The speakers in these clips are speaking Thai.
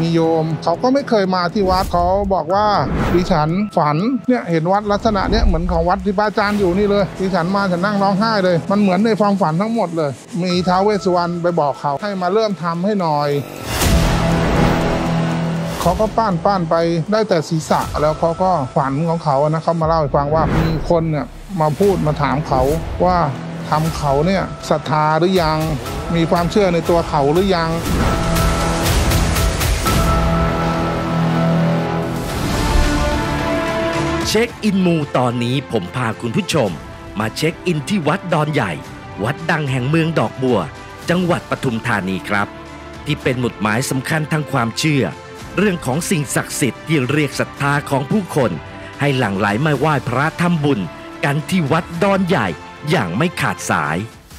มีโยมเขาก็ไม่เคยมาที่วัดเขาบอกว่าดิฉันฝันเนี่ยเห็นวัดลักษณะเนี้ยเหมือนของวัดที่พระอาจารย์อยู่นี่เลยดิฉันมาฉันนั่งร้องไห้เลยมันเหมือนในความฝันทั้งหมดเลยมีท้าวเวสสุวรรณไปบอกเขาให้มาเริ่มทำให้หน่อยเขาก็ป้านไปได้แต่ศีรษะแล้วเขาก็ฝันของเขานะเขามาเล่าให้ฟังว่ามีคนเนี่ยมาพูดมาถามเขาว่าทำเขาเนี่ยศรัทธาหรือยังมีความเชื่อในตัวเขาหรือยังเช็คอินมูตอนนี้ผมพาคุณผู้ชมมาเช็คอินที่วัดดอนใหญ่วัดดังแห่งเมืองดอกบัวจังหวัดปทุมธานีครับที่เป็นหมุดหมายสำคัญทางความเชื่อเรื่องของสิ่งศักดิ์สิทธิ์ที่เรียกศรัทธาของผู้คนให้หลั่งไหลมาไหว้พระทำบุญกันที่วัดดอนใหญ่อย่างไม่ขาดสาย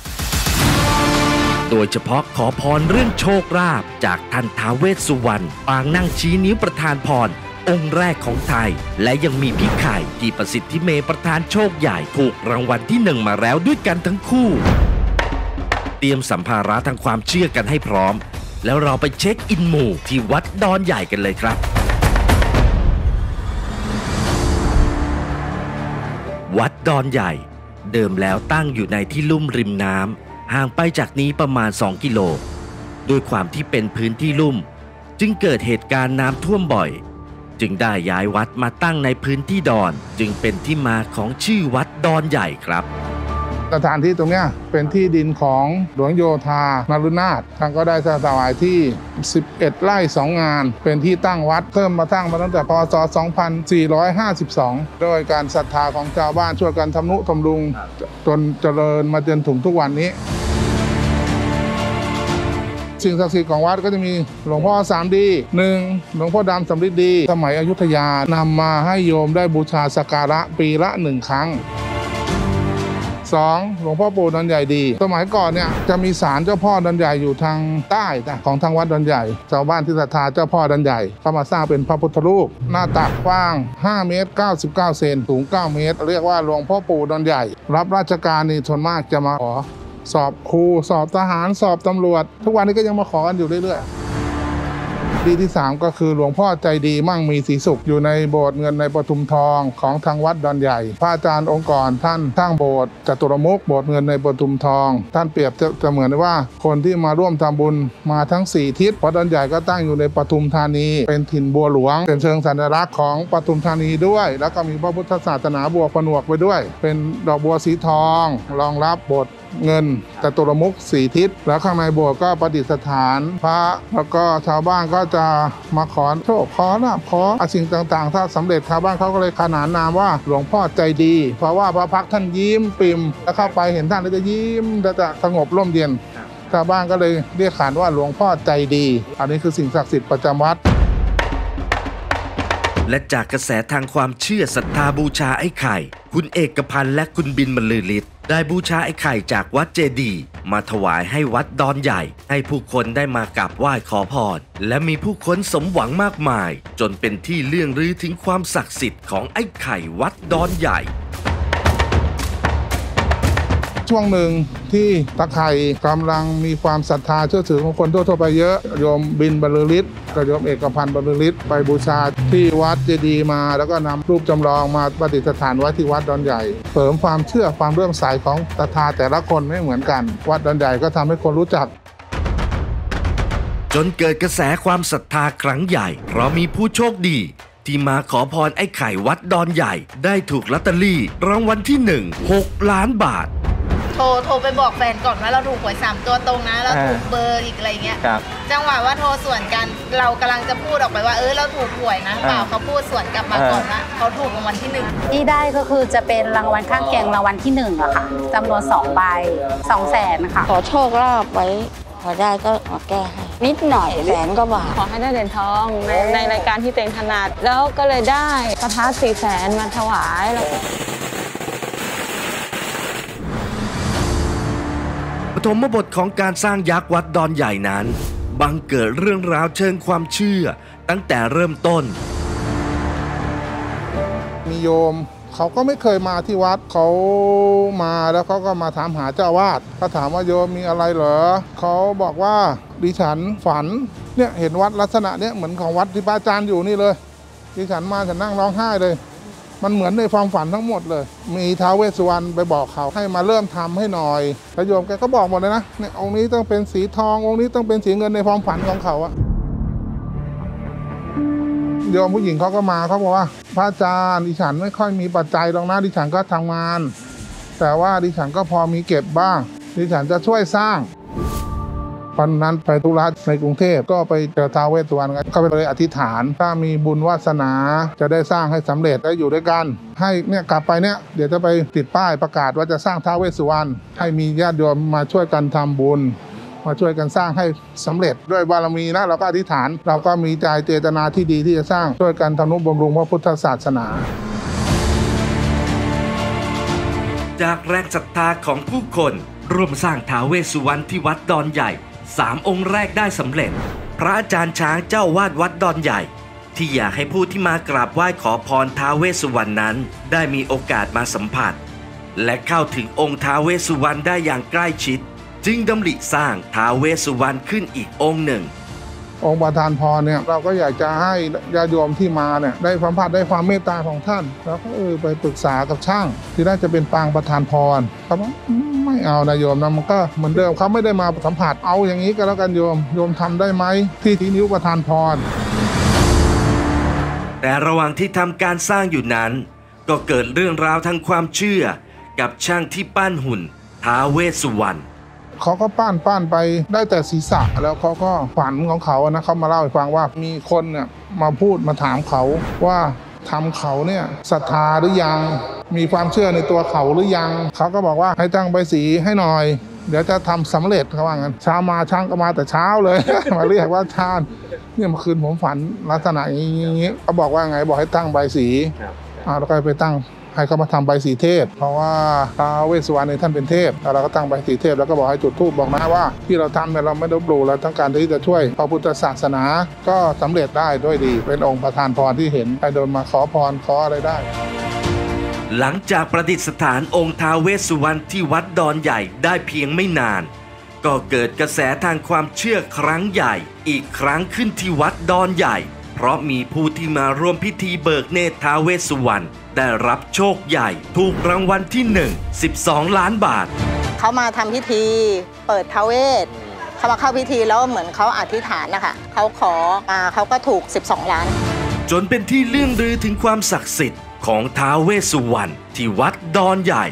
โดยเฉพาะขอพรเรื่องโชคลาภจากท่านท้าวเวสสุวรรณปางนั่งชี้นิ้วประทานพรองค์แรกของไทยและยังมีพี่ไข่ที่ประสิทธิเมย์ประธานโชคใหญ่ถูกรางวัลที่1มาแล้วด้วยกันทั้งคู่เตรียมสัมภาระทางความเชื่อกันให้พร้อมแล้วเราไปเช็คอินหมู่ที่วัดดอนใหญ่กันเลยครับวัดดอนใหญ่เดิมแล้วตั้งอยู่ในที่ลุ่มริมน้ำห่างไปจากนี้ประมาณ2 กิโลด้วยความที่เป็นพื้นที่ลุ่มจึงเกิดเหตุการณ์น้ำท่วมบ่อยจึงได้ย้ายวัดมาตั้งในพื้นที่ดอนจึงเป็นที่มาของชื่อวัดดอนใหญ่ครับสถานที่ตรงนี้เป็นที่ดินของหลวงโยธานฤนาถท่านก็ได้ถวายที่11 ไร่2 งานเป็นที่ตั้งวัดเพิ่มมาตั้งมาตั้งแต่พศ 2452โดยการศรัทธาของชาวบ้านช่วยกันทำนุบำรุงจนเจริญมาจนถึงทุกวันนี้สิ่งศักดิ์สิทธิ์ของวัดก็จะมีหลวงพ่อ3 ดี1หลวงพ่อดำสำริดดีสมัยอยุธยานำมาให้โยมได้บูชาสักการะปีละ1 ครั้ง2หลวงพ่อปู่ดอนใหญ่ดีสมัยก่อนเนี่ยจะมีศาลเจ้าพ่อดอนใหญ่อยู่ทางใต้ของทางวัดดอนใหญ่ชาวบ้านที่ศรัทธาเจ้าพ่อดอนใหญ่เข้ามาสร้างเป็นพระพุทธรูปหน้าตักกว้าง5 เมตร 99 เซนสูง9 เมตรเรียกว่าหลวงพ่อปู่ดอนใหญ่รับราชการนี่ส่วนมากจะมาขอสอบครูสอบทหารสอบตำรวจทุกวันนี้ก็ยังมาขอกันอยู่เรื่อยๆดีที่3ก็คือหลวงพ่อใจดีมั่งมีศรีสุขอยู่ในโบสถ์เงินในปทุมทองของทางวัดดอนใหญ่พระอาจารย์องค์กรท่านสร้างโบสถ์จตุรมุขโบสถ์เงินในปทุมทองท่านเปรียบจะเหมือนว่าคนที่มาร่วมทำบุญมาทั้ง4 ทิศวัดดอนใหญ่ก็ตั้งอยู่ในปทุมธานีเป็นถิ่นบัวหลวงเป็นเชิงสัญลักษณ์ของปทุมธานีด้วยแล้วก็มีพระพุทธศาสนาบัวผนวกไปด้วยเป็นดอกบัวสีทองรองรับโบสถ์เงินจตุรมุข4 ทิศแล้วข้างในโบสถ์ก็ประดิษฐานพระแล้วก็ชาวบ้านก็จะมาขอโชคขอลาภขอสิ่งต่างๆถ้าสำเร็จชาวบ้านเขาก็เลยขนานนามว่าหลวงพ่อใจดีเพราะว่าพระพักตร์ท่านยิ้มปิ่มแล้วเข้าไปเห็นท่านก็จะยิ้มจะสงบร่มเย็นชาวบ้านก็เลยเรียกขานว่าหลวงพ่อใจดีอันนี้คือสิ่งศักดิ์สิทธิ์ประจำวัดและจากกระแสทางความเชื่อศรัทธาบูชาไอ้ไข่คุณเอกพันธ์และคุณบินบรรลือฤทธิ์ได้บูชาไอ้ไข่จากวัดเจดีย์มาถวายให้วัดดอนใหญ่ให้ผู้คนได้มากราบไหว้ขอพรและมีผู้คนสมหวังมากมายจนเป็นที่เลื่องลือถึงความศักดิ์สิทธิ์ของไอ้ไข่วัดดอนใหญ่ช่วงหนึ่งที่ตะไคร่กำลังมีความศรัทธาเชื่อถือของคนทั่วไปเยอะโยมบินบรรลือฤทธิ์กับโยมเอกพันธ์บรรลือฤทธิ์ไปบูชาที่วัดเจดีย์มาแล้วก็นำรูปจำลองมาประดิษฐานไว้ที่วัดดอนใหญ่เสริมความเชื่อความเลื่อมใสของศรัทธาแต่ละคนไม่เหมือนกันวัดดอนใหญ่ก็ทำให้คนรู้จักจนเกิดกระแสความศรัทธาครั้งใหญ่เพราะมีผู้โชคดีที่มาขอพรไอ้ไข่วัดดอนใหญ่ได้ถูกลอตเตอรี่รางวัลที่1 6 ล้านบาทโทรไปบอกแฟนก่อนว่าเราถูกหวย3 ตัวตรงนะเราถูกเบอร์อีกอะไรเงี้ยจังหวะว่าโทรสวนกันเรากำลังจะพูดออกไปว่าเราถูกหวยนะเปล่าเขาพูดสวนกลับมาก่อนว่าเขาถูกรางวัลที่1 ที่ได้ก็คือจะเป็นรางวัลข้างเคียงรางวัลที่1อะค่ะจำนวน2 ใบ 200,000ค่ะขอโชคลาภไว้พอได้ก็มาแก้ให้นิดหน่อย100,000 กว่าบาทขอให้ได้เหรียญทองในรายการที่เต็งถนัดแล้วก็เลยได้ประทัด400,000มาถวายแล้วปฐมบทของการสร้างยักษ์วัดดอนใหญ่นั้นบังเกิดเรื่องราวเชิงความเชื่อตั้งแต่เริ่มต้นมีโยมเขาก็ไม่เคยมาที่วัดเขามาแล้วเขาก็มาถามหาเจ้าอาวาสก็ถามว่าโยมมีอะไรเหรอเขาบอกว่าดิฉันฝันเนี่ยเห็นวัดลักษณะเนี้ยเหมือนของวัดที่พระอาจารย์อยู่นี่เลยดิฉันมาฉันนั่งร้องไห้เลยมันเหมือนในความฝันทั้งหมดเลยมีท้าวเวสสุวรรณไปบอกเขาให้มาเริ่มทำให้หน่อยแล้วโยมแกก็บอกหมดเลยนะเนี่ยองค์นี้ต้องเป็นสีทององค์นี้ต้องเป็นสีเงินในความฝันของเขาอะโยมผู้หญิงเขาก็มาเขาบอกว่าพระอาจารย์ดิฉันไม่ค่อยมีปัจจัยหรอกนะดิฉันก็ทำงานแต่ว่าดิฉันก็พอมีเก็บบ้างดิฉันจะช่วยสร้างวันนั้นไปธุระในกรุงเทพก็ไปเจอท้าวเวสสุวรรณก็ไปเลยอธิษฐานถ้ามีบุญวาสนาจะได้สร้างให้สำเร็จได้อยู่ด้วยกันให้เนี่ยกลับไปเนี่ยเดี๋ยวจะไปติดป้ายประกาศว่าจะสร้างท้าวเวสสุวรรณให้มีญาติโยมมาช่วยกันทำบุญมาช่วยกันสร้างให้สำเร็จด้วยบารมีนะเราก็อธิษฐานเราก็มีใจเจตนาที่ดีที่จะสร้างช่วยกันทำนุบำรุงพระพุทธศาสนาจากแรงศรัทธาของผู้คนร่วมสร้างท้าวเวสสุวรรณที่วัดดอนใหญ่3 องค์แรกได้สำเร็จพระอาจารย์ช้างเจ้าวาดวัดดอนใหญ่ที่อยากให้ผู้ที่มากราบไหว้ขอพรท้าวเวสสุวรรณนั้นได้มีโอกาสมาสัมผัสและเข้าถึงองค์ท้าวเวสสุวรรณได้อย่างใกล้ชิดจึงดำริสร้างท้าวเวสสุวรรณขึ้นอีกองค์หนึ่งองค์ประธานพรเนี่ยเราก็อยากจะให้ญาติโยมที่มาเนี่ยได้สัมผัสได้ความเมตตาของท่านแล้วก็ไปปรึกษากับช่างที่น่าจะเป็นปางประธานพรเขาบอกไม่เอานะโยมนะมันก็เหมือนเดิมเขาไม่ได้มาสัมผัสเอาอย่างนี้ก็แล้วกันโยมทำได้ไหมที่นิ้วประธานพรแต่ระหว่างที่ทำการสร้างอยู่นั้นก็เกิดเรื่องราวทางความเชื่อกับช่างที่ปั้นหุ่นท้าวเวสสุวรรณเขาก็ปั้นไปได้แต่ศีรษะแล้วเขาก็ฝันของเขานะเขามาเล่าให้ฟังว่ามีคนเนี่ยมาพูดมาถามเขาว่าทำเขาเนี่ยศรัทธาหรือยังมีความเชื่อในตัวเขาหรือยังเขาก็บอกว่าให้ตั้งใบสีให้หน่อยเดี๋ยวจะทำสำเร็จเขาว่างั้นเช้ามาช่างก็มาแต่เช้าเลย มาเรียกว่าช่างเนี่ยเมื่อคืนผมฝันลักษณะอย่างนี้เขาบอกว่าไงบอกให้ตั้งใบสีแล้วก็ไปตั้งให้เขามาทำใบสีเทพเพราะว่าท้าวเวสสุวรรณท่านเป็นเทพแล้วเราก็ตั้งใบสีเทพแล้วก็บอกให้จุดธูปบอกนะว่าที่เราทำเนี่ยเราไม่ได้ลบหลู่เราต้องการที่จะช่วยพระพุทธศาสนาก็สำเร็จได้ด้วยดีเป็นองค์ประธานพรที่เห็นใครเดินมาขอพรขออะไรได้หลังจากประดิษฐานองค์ท้าวเวสสุวรรณที่วัดดอนใหญ่ได้เพียงไม่นานก็เกิดกระแสทางความเชื่อครั้งใหญ่อีกครั้งขึ้นที่วัดดอนใหญ่เพราะมีผู้ที่มาร่วมพิธีเบิกเนตรท้าวเวสสุวรรณได้รับโชคใหญ่ถูกรางวัลที่12 ล้านบาทเขามาทำพิธีเปิดท้าวเวสเขามาเข้าพิธีแล้วเหมือนเขาอธิษฐานนะคะเขาขอมาเขาก็ถูก12 ล้านจนเป็นที่เลื่องลือถึงความศักดิ์สิทธิ์ของท้าวเวสสุวรรณที่วัดดอนใหญ่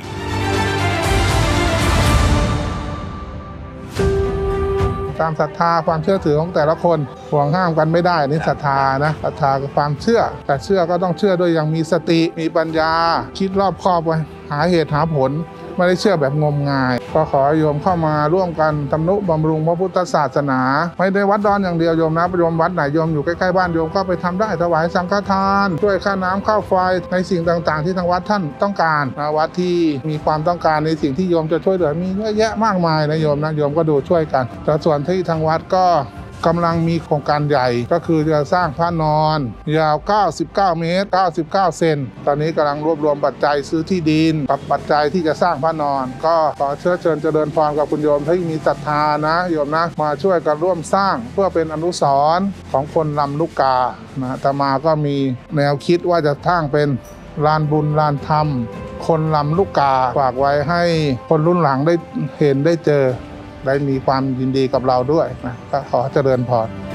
ตามศรัทธาความเชื่อถือของแต่ละคนห่วงห้ามกันไม่ได้นี่ศรัทธานะศรัทธากับความเชื่อแต่เชื่อก็ต้องเชื่อด้วยอย่างมีสติมีปัญญาคิดรอบคอบไว้หาเหตุหาผลไม่ได้เชื่อแบบงมงายก็ขอโยมเข้ามาร่วมกันทำนุบำรุงพระพุทธศาสนาไม่ได้วัดดอนอย่างเดียวโยมนะโยมวัดไหนโยมอยู่ใกล้ๆบ้านโยมก็ไปทำได้ถวายสังฆทานช่วยค่าน้ำค่าไฟในสิ่งต่างๆที่ทางวัดท่านต้องการนะวัดที่มีความต้องการในสิ่งที่โยมจะช่วยเหลือมีเยอะแยะมากมายนะโยมนะโยมก็ดูช่วยกันแต่ส่วนที่ทางวัดก็กำลังมีโครงการใหญ่ก็คือจะสร้างพระนอนยาว99 เมตร 99 เซนตอนนี้กำลังรวบรวมปัจจัยซื้อที่ดินกับปัจจัยที่จะสร้างพระนอนก็ขอเชิญเจริญพรกับคุณโยมที่มีศรัทธานะโยมนะมาช่วยกันร่วมสร้างเพื่อเป็นอนุสรณ์ของคนลำลูกกานะอาตมาก็มีแนวคิดว่าจะสร้างเป็นลานบุญลานธรรมคนลำลูกกาฝากไว้ให้คนรุ่นหลังได้เห็นได้เจอได้มีความยินดีกับเราด้วยนะก็ขอเจริญพร